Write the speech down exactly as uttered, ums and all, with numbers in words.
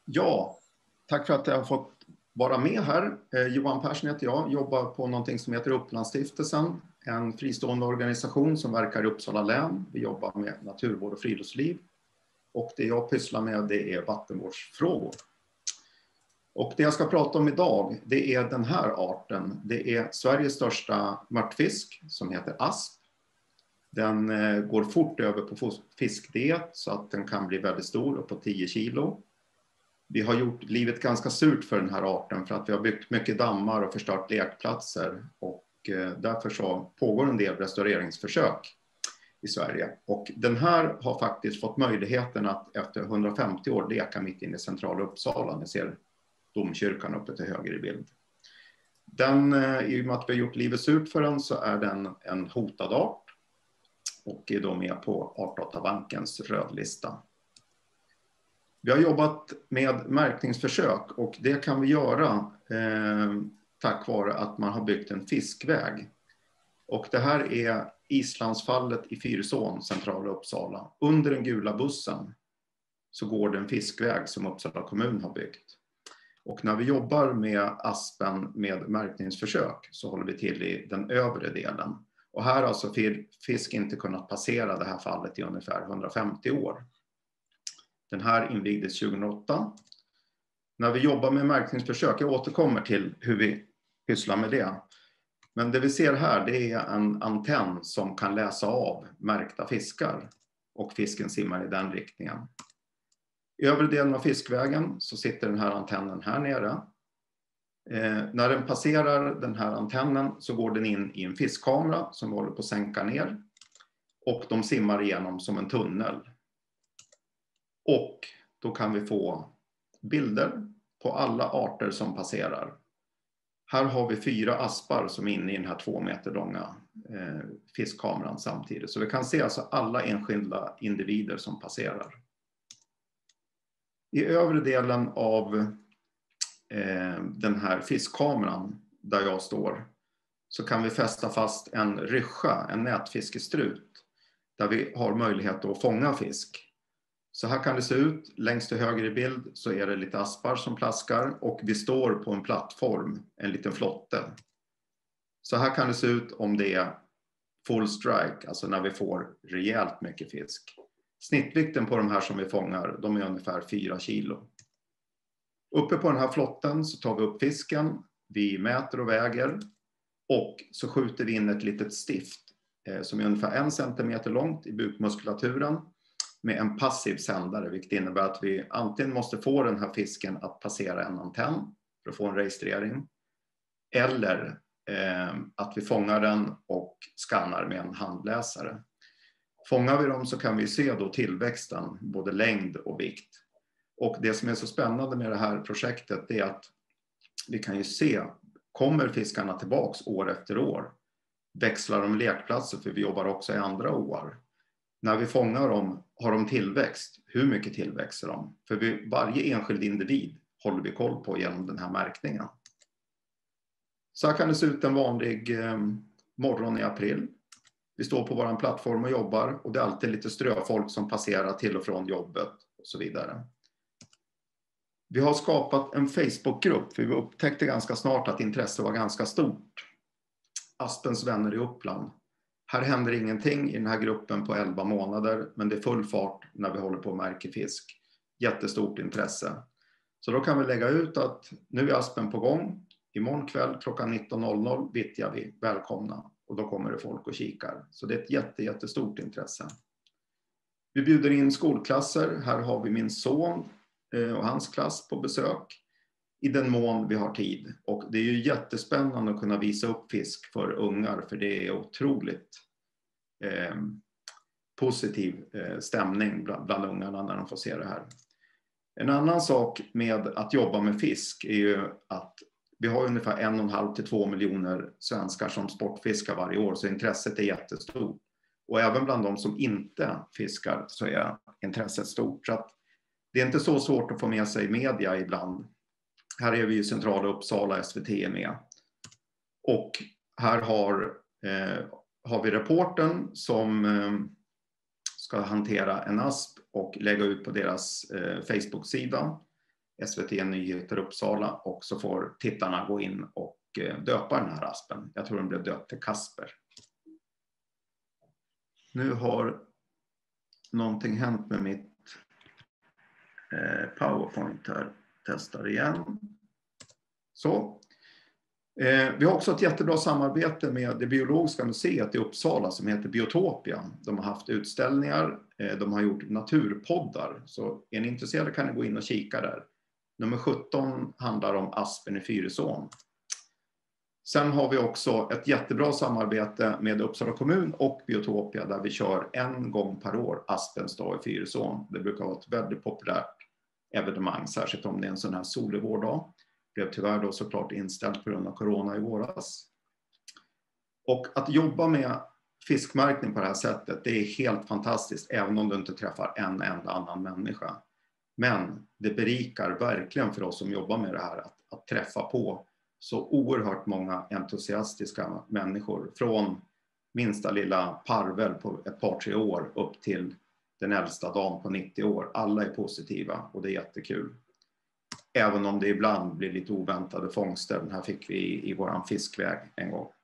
Ja, tack för att jag har fått vara med här. Eh, Johan Persson heter jag, jobbar på någonting som heter Upplandsstiftelsen, en fristående organisation som verkar i Uppsala län. Vi jobbar med naturvård och friluftsliv. Och det jag pysslar med, det är vattenvårdsfrågor. Och det jag ska prata om idag, det är den här arten. Det är Sveriges största mörtfisk som heter asp. Den eh, går fort över på fiskdiet så att den kan bli väldigt stor, upp på tio kilo. Vi har gjort livet ganska surt för den här arten för att vi har byggt mycket dammar och förstört lekplatser. Och eh, därför så pågår en del restaureringsförsök i Sverige. Och den här har faktiskt fått möjligheten att efter hundrafemtio år leka mitt inne i centrala Uppsala. Ni ser domkyrkan uppe till höger i bild. Den, eh, i och med att vi har gjort livet surt för den, så är den en hotad art. Och är då med på Artdatabankens rödlista. Vi har jobbat med märkningsförsök och det kan vi göra eh, tack vare att man har byggt en fiskväg. Och det här är Islandsfallet i Fyrsån, centrala Uppsala. Under den gula bussen så går det en fiskväg som Uppsala kommun har byggt. Och när vi jobbar med aspen med märkningsförsök så håller vi till i den övre delen. Och här har alltså fisk inte kunnat passera det här fallet i ungefär hundrafemtio år. Den här invigdes tjugohundraåtta. När vi jobbar med märkningsförsök, jag återkommer till hur vi pysslar med det. Men det vi ser här, det är en antenn som kan läsa av märkta fiskar. Och fisken simmar i den riktningen. I övre delen av fiskvägen så sitter den här antennen här nere. Eh, när den passerar den här antennen så går den in i en fiskkamera som håller på att sänka ner. Och de simmar igenom som en tunnel. Och då kan vi få bilder på alla arter som passerar. Här har vi fyra aspar som är inne i den här två meter långa eh, fiskkameran samtidigt. Så vi kan se alltså alla enskilda individer som passerar. I övre delen av eh, den här fiskkameran där jag står så kan vi fästa fast en ryscha, en nätfiskestrut. Där vi har möjlighet att fånga fisk. Så här kan det se ut. Längst till höger i bild så är det lite aspar som plaskar och vi står på en plattform, en liten flotte. Så här kan det se ut om det är full strike, alltså när vi får rejält mycket fisk. Snittvikten på de här som vi fångar, de är ungefär fyra kilo. Uppe på den här flotten så tar vi upp fisken, vi mäter och väger och så skjuter vi in ett litet stift eh, som är ungefär en centimeter långt i bukmuskulaturen. Med en passiv sändare, vilket innebär att vi antingen måste få den här fisken att passera en antenn för att få en registrering. Eller eh, att vi fångar den och skannar med en handläsare. Fångar vi dem så kan vi se då tillväxten, både längd och vikt. Och det som är så spännande med det här projektet är att vi kan ju se, kommer fiskarna tillbaks år efter år? Växlar de lekplatser, för vi jobbar också i andra år. När vi fångar dem, har de tillväxt? Hur mycket tillväxer de? För vi, varje enskild individ håller vi koll på genom den här märkningen. Så här kan det se ut en vanlig eh, morgon i april. Vi står på vår plattform och jobbar och det är alltid lite ströfolk som passerar till och från jobbet och så vidare. Vi har skapat en Facebookgrupp för vi upptäckte ganska snart att intresset var ganska stort. Aspens vänner i Uppland. Här händer ingenting i den här gruppen på elva månader, men det är full fart när vi håller på att märka fisk. Jättestort intresse. Så då kan vi lägga ut att nu är aspen på gång. Imorgon kväll klockan nitton noll noll vittjar vi. Välkomna. Och då kommer det folk och kikar. Så det är ett jätte, jättestort intresse. Vi bjuder in skolklasser. Här har vi min son och hans klass på besök. I den mån vi har tid. Och det är ju jättespännande att kunna visa upp fisk för ungar. För det är otroligt eh, positiv eh, stämning bland, bland ungarna när de får se det här. En annan sak med att jobba med fisk är ju att vi har ungefär en och en halv till två miljoner svenskar som sportfiskar varje år. Så intresset är jättestort. Och även bland de som inte fiskar så är intresset stort. Så att det är inte så svårt att få med sig media ibland. Här är vi i centrala Uppsala, S V T är med. Och här har, eh, har vi reporten som eh, ska hantera en asp och lägga ut på deras eh, Facebook-sida. S V T Nyheter Uppsala, och så får tittarna gå in och döpa den här aspen. Jag tror den blev döpt till Kasper. Nu har någonting hänt med mitt PowerPoint här. Testar igen. Så. Vi har också ett jättebra samarbete med det biologiska museet i Uppsala som heter Biotopia. De har haft utställningar, de har gjort naturpoddar. Så är ni intresserade kan ni gå in och kika där. Nummer sjutton handlar om aspen i Fyrisån. Sen har vi också ett jättebra samarbete med Uppsala kommun och Biotopia där vi kör en gång per år Aspens dag i Fyrisån. Det brukar vara ett väldigt populärt evenemang, särskilt om det är en sån här solig vårdag. Det blev tyvärr då såklart inställt på grund av corona i våras. Och att jobba med fiskmärkning på det här sättet, det är helt fantastiskt även om du inte träffar en enda annan människa. Men det berikar verkligen för oss som jobbar med det här att, att träffa på så oerhört många entusiastiska människor från minsta lilla parvel på ett par tre år upp till den äldsta dagen på nittio år. Alla är positiva och det är jättekul. Även om det ibland blir lite oväntade fångster. Den här fick vi i, i våran fiskväg en gång.